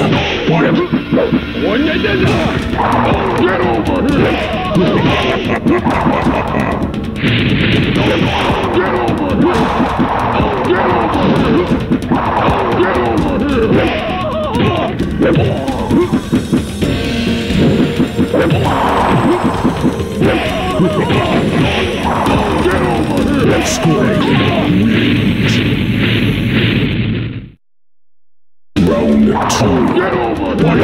Fight! Get over here! Get over here! Get over here! Get over here! Get over here! Scoring wins. Round 2. Get over here!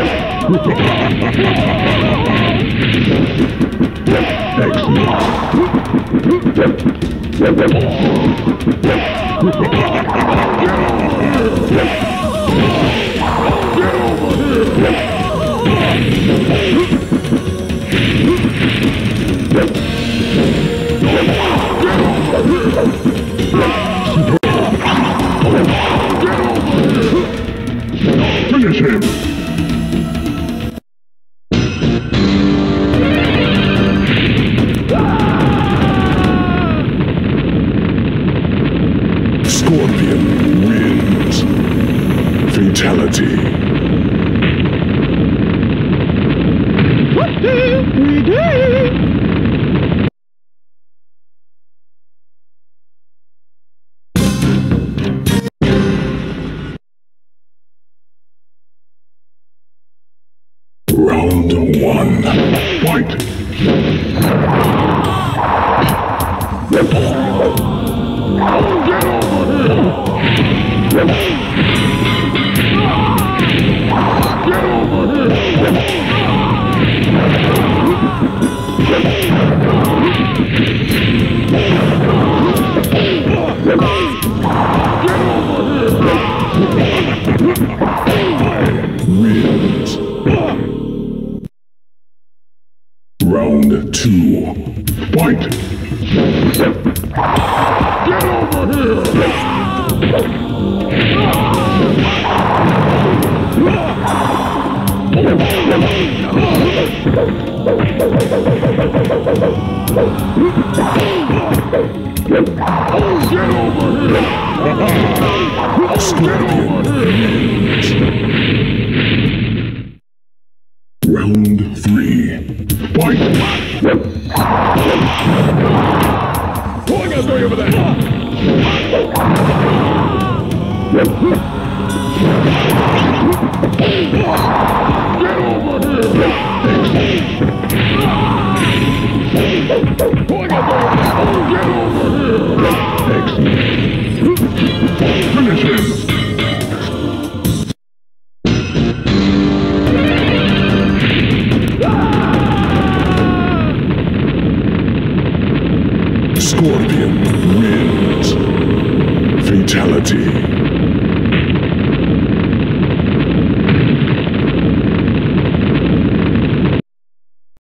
Excellent. Finish him! Scorpion wins. Fatality. We did! Round 1. Fight! Get over here! Get over here! Wins. Round 2. Fight! Get over here! Get over here! Scorpion wins. Round 3. Fight! Oh, I got three over there! Get over here! Oh, I got three over there! Get over here! Excellent. Finish him! Scorpion wins. Fatality.